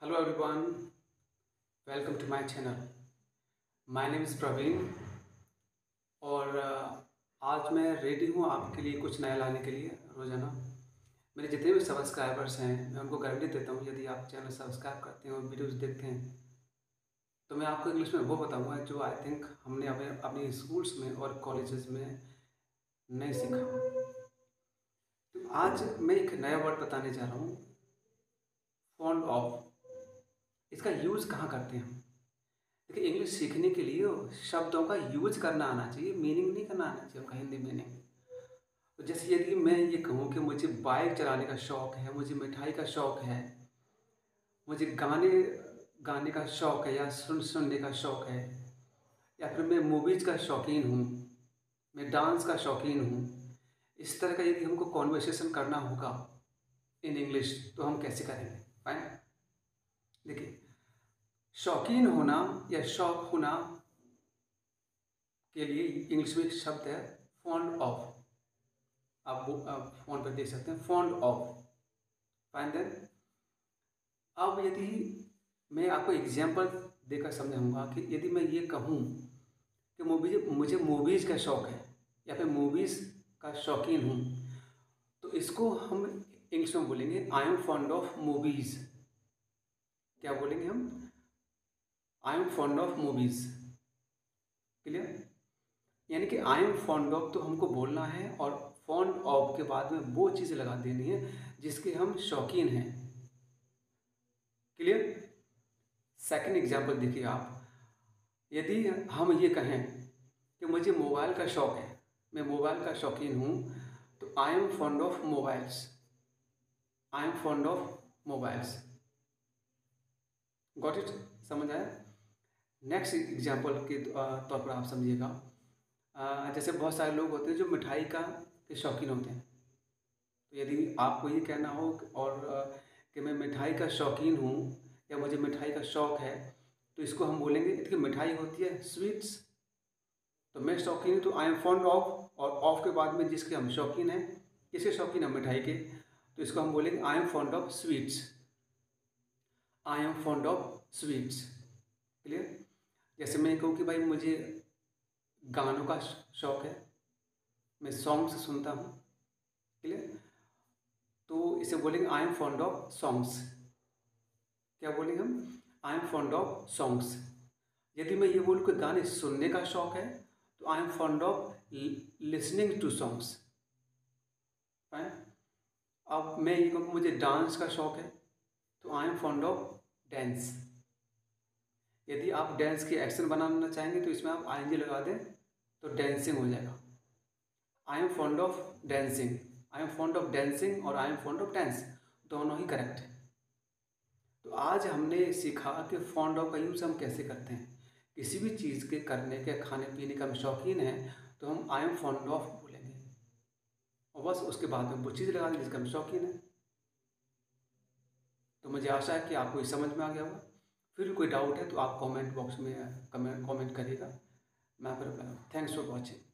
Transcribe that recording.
Hello everyone, welcome to my channel. My name is Praveen और आज मैं रेडी हूँ आपके लिए कुछ नया लाने के लिए रोज़ाना। मेरे जितने भी सब्सक्राइबर्स हैं मैं उनको गारंटी देता हूँ, यदि आप चैनल सब्सक्राइब करते हैं और वीडियोस देखते हैं तो मैं आपको इंग्लिश में वो बताऊँगा जो आई थिंक हमने अपने स्कूल्स में और कॉलेजेस में नहीं सीखा। तो आज मैं एक नया वर्ड बताने जा रहा हूँ, फॉन्ड ऑफ। इसका यूज़ कहाँ करते हैं हम? देखिए, इंग्लिश सीखने के लिए शब्दों का यूज करना आना चाहिए, मीनिंग नहीं करना आना चाहिए उनका हिंदी मीनिंग। तो जैसे यदि मैं ये कहूँ कि मुझे बाइक चलाने का शौक़ है, मुझे मिठाई का शौक़ है, मुझे गाने गाने का शौक़ है या सुनने का शौक़ है, या फिर मैं मूवीज़ का शौकीन हूँ, मैं डांस का शौकीन हूँ, इस तरह का यदि हमको कॉन्वर्सेशन करना होगा इन इंग्लिश तो हम कैसे करेंगे? फाइन। देखिए, शौकीन होना या शौक होना के लिए इंग्लिश में एक शब्द है फॉन्ड ऑफ। आप फोन पर देख सकते हैं, फॉन्ड ऑफ। फाइन देन, अब यदि मैं आपको एग्जांपल देकर समझाऊंगा कि यदि मैं ये कहूँ कि मुझे मूवीज़ का शौक़ है या फिर मूवीज़ का शौकीन हूँ, तो इसको हम इंग्लिश में बोलेंगे I am fond of movies. क्या बोलेंगे हम? I am fond of movies. Clear? यानी कि आई एम फॉन्ड ऑफ तो हमको बोलना है और फॉन्ड ऑफ के बाद में वो चीज़ लगा देनी है जिसके हम शौकीन हैं। क्लियर? सेकंड एग्जांपल देखिए आप, यदि हम ये कहें कि मुझे मोबाइल का शौक़ है, मैं मोबाइल का शौकीन हूँ, तो I am fond of mobiles. I am fond of mobiles. Got it? समझ आया? नेक्स्ट एग्जांपल के तौर पर आप समझिएगा, जैसे बहुत सारे लोग होते हैं जो मिठाई के शौकीन होते हैं। तो यदि आपको ये कहना हो कि मैं मिठाई का शौकीन हूँ या मुझे मिठाई का शौक़ है, तो इसको हम बोलेंगे, देखिए मिठाई होती है स्वीट्स, तो मैं शौकीन हूँ तो आई एम फॉन्ड ऑफ, और ऑफ के बाद में जिसके हम शौकीन हैं, किसके शौकीन हैं? मिठाई के, तो इसको हम बोलेंगे I am fond of sweets. I am fond of sweets. Clear? जैसे मैं कहूँ कि भाई मुझे गानों का शौक़ है, मैं सॉन्ग्स सुनता हूँ। क्लियर? तो इसे बोलेंगे I am fond of songs. क्या बोलेंगे हम? I am fond of songs. यदि मैं ये बोलूँ कि गाने सुनने का शौक़ है, तो I am fond of listening to songs. Fine. अब मैं ये कहूँ मुझे डांस का शौक़ है, तो I am fond of dance. यदि आप डांस की एक्शन बनाना चाहेंगे तो इसमें आप आई एन जी लगा दें तो डांसिंग हो जाएगा। I am fond of dancing, I am fond of dancing और I am fond of dance, दोनों ही करेक्ट है। तो आज हमने सीखा कि फॉन्ड ऑफ का यूज़ हम कैसे करते हैं। किसी भी चीज़ के करने के, खाने पीने का हम शौकीन हैं तो हम आई एम फॉन्ड ऑफ बोलेंगे, और बस उसके बाद में वो चीज़ लगा दें जिसका हम शौकीन है। तो मुझे आशा है कि आपको ये समझ में आ गया होगा। फिर भी कोई डाउट है तो आप कमेंट बॉक्स में कमेंट करिएगा, मैं फिर थैंक्स फॉर वॉचिंग।